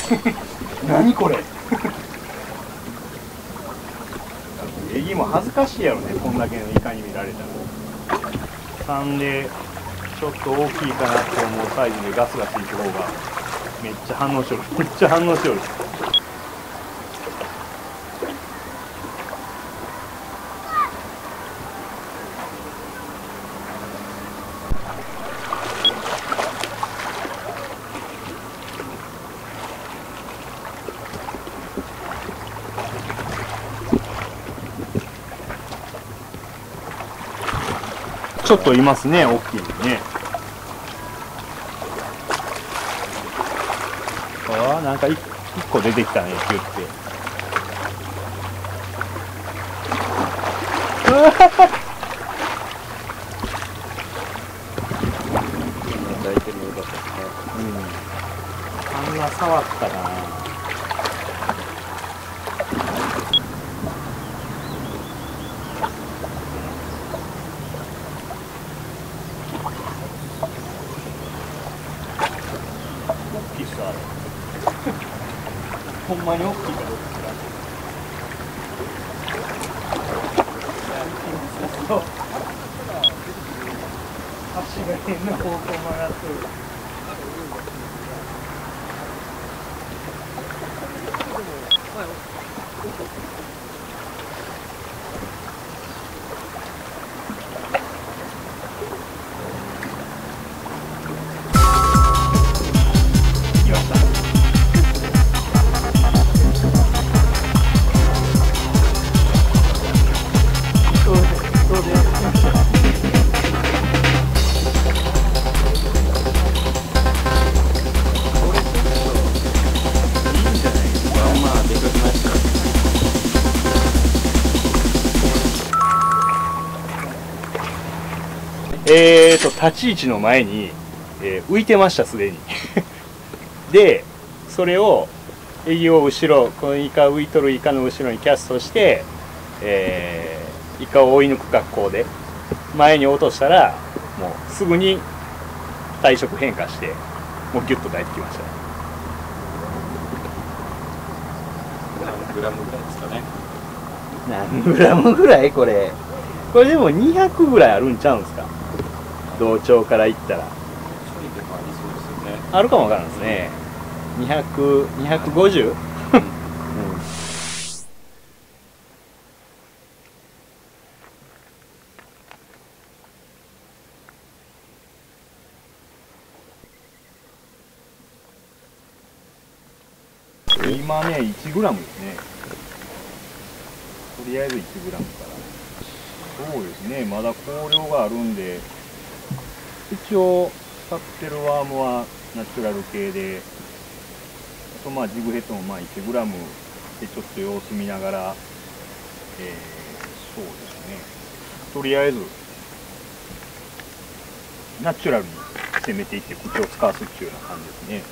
何これ。エギも恥ずかしいやろね、こんだけのイカに見られたら。3でちょっと大きいかなと思うサイズでガスがついた方がめっちゃ反応しよる、めっちゃ反応しよる。ちょっといますね、大きいのね。ああ、なんか一個出てきたね、キュッて。 抱いてるのよかったですね。 あんな触ったな。大きいさ、ほんまに大きいかどうか知らん。足が変な方向曲がってる。立ち位置の前に、浮いてました、すでに。で、それを、エギを後ろ、このイカ浮いとるイカの後ろにキャストして、イカを追い抜く格好で、前に落としたら、もうすぐに体色変化して、もうギュッと帰ってきました。 何グラムぐらいですかね。 何グラムぐらいこれ。これでも200ぐらいあるんちゃうんですか。同調からいったら。あるかもわからんですね。200、250？今ね、1グラムですね。とりあえず1グラムから。そうですね、まだ香料があるんで、一応使ってるワームはナチュラル系で、あとまあジグヘッドもまあ1グラムでちょっと様子見ながら、そうですね、とりあえずナチュラルに攻めていって口を使わすっていうような感じですね。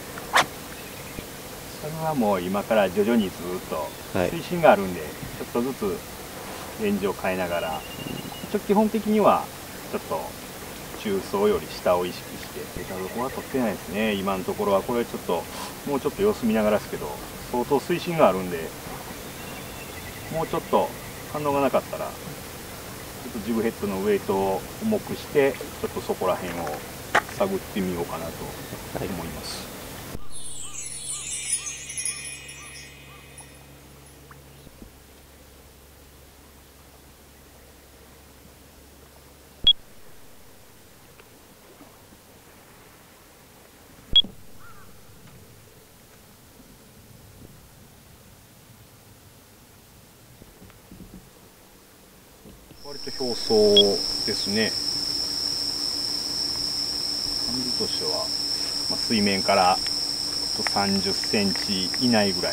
それはもう今から徐々にずっと水深があるんで、ちょっとずつレンジを変えながら、基本的にはちょっと中層より下を意識して、ここは取ってないですね、今のところは。これちょっともうちょっと様子見ながらですけど、相当水深があるんで、もうちょっと反応がなかったら、ちょっとジグヘッドのウェイトを重くして、ちょっとそこら辺を探ってみようかなと思います。割と表層ですね。感じとしては、水面から30センチ以内ぐらい。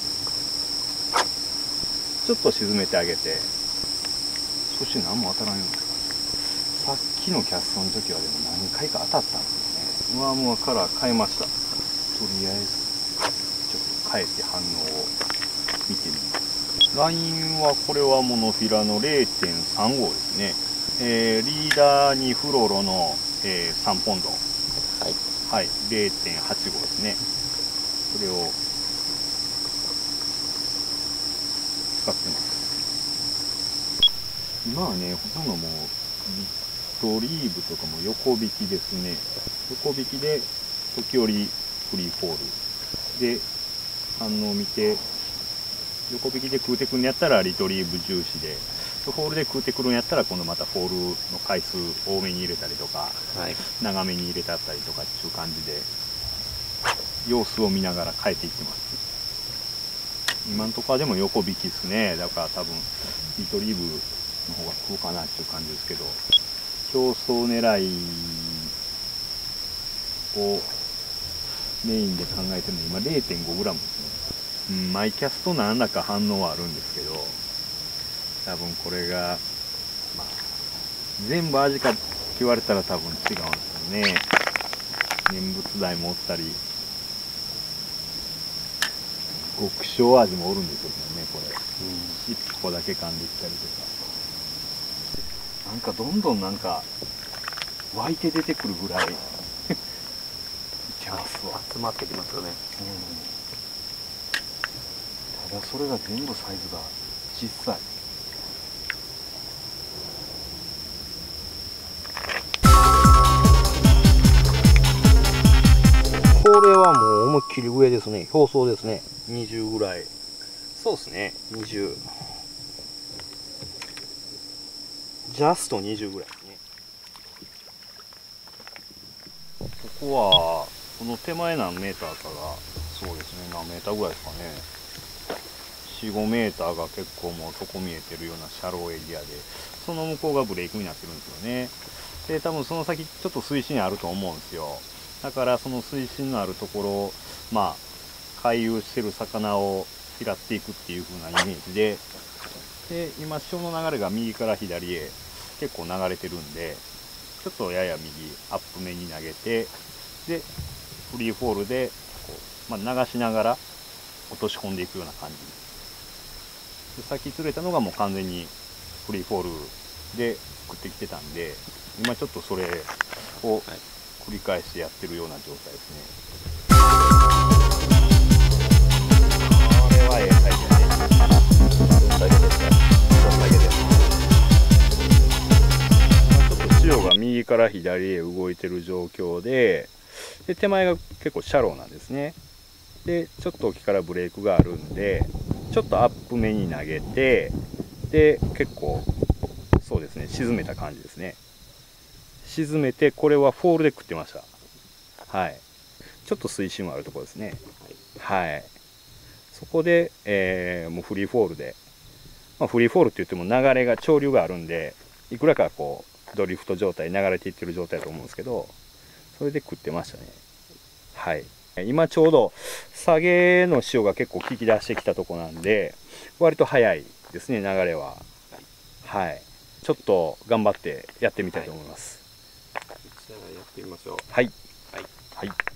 ちょっと沈めてあげて、そして何も当たらんようになります。さっきのキャストの時はでも何回か当たったんですよね。上カラー変えました。とりあえず、ちょっと変えて反応を見てみます。ラインはこれはモノフィラの 0.35 ですね。リーダーにフロロの、3ポンド。はい。はい、0.85 ですね。 それを使ってます。今はね、ほとんどもうリトリーブとかも横引きですね。横引きで時折フリーフォールで反応を見て、横引きで食うてくるんやったらリトリーブ重視で、フォールで食うてくるんやったら今度またフォールの回数多めに入れたりとか、はい、長めに入れたったりとかっていう感じで様子を見ながら変えていってます。今のところはでも横引きですね。だから多分リトリーブの方が食うかなっていう感じですけど、競争狙いをメインで考えてるの今 0.5g ですね。マイキャスト何らか反応はあるんですけど、多分これが、まあ、全部味かって言われたら多分違うんですよね。念仏台もおったり、極小味もおるんですよね、これ。尻尾だけ噛んでいったりとか。なんかどんどんなんか湧いて出てくるぐらいいけますわ。 集まってきますよね。 ただそれが全部サイズが小さい。 これはもう思いっきり上ですね。表層ですね。 20ぐらい。 そうですね。20。ジャスト20ぐらいですね。 ここはこの手前何メーターかがそうですね、何メーターぐらいですかね。4、5メーターが結構もう底見えてるようなシャローエリアで、その向こうがブレークになってるんですよね。で多分その先ちょっと水深あると思うんですよ。だからその水深のあるところ、まあ回遊してる魚を拾っていくっていう風なイメージで、今潮の流れが右から左へ結構流れてるんで、ちょっとやや右アップ目に投げて、でフリーフォールでこう、流しながら落とし込んでいくような感じで、さっき釣れたのがもう完全にフリーフォールで食ってきてたんで、今ちょっとそれを繰り返してやってるような状態ですね。これはええサイズね。どんだけですか。どんだけです。ちょっと潮が右から左へ動いてる状況で、手前が結構シャローなんですね。でちょっと沖からブレークがあるんで、ちょっとアップ目に投げて、で結構そうですね、沈めた感じですね。沈めて、これはフォールで食ってました。はい、ちょっと水深もあるところですね。はい、そこで、もうフリーフォールで、フリーフォールって言っても流れが潮流があるんで、いくらかこうドリフト状態、流れていってる状態だと思うんですけど、それで食ってましたね。はい、今ちょうど下げの潮が結構効き出してきたとこなんで、割と早いですね、流れは。はい、ちょっと頑張ってやってみたいと思います。 じゃあやってみましょう。 はい、 はい、 はい。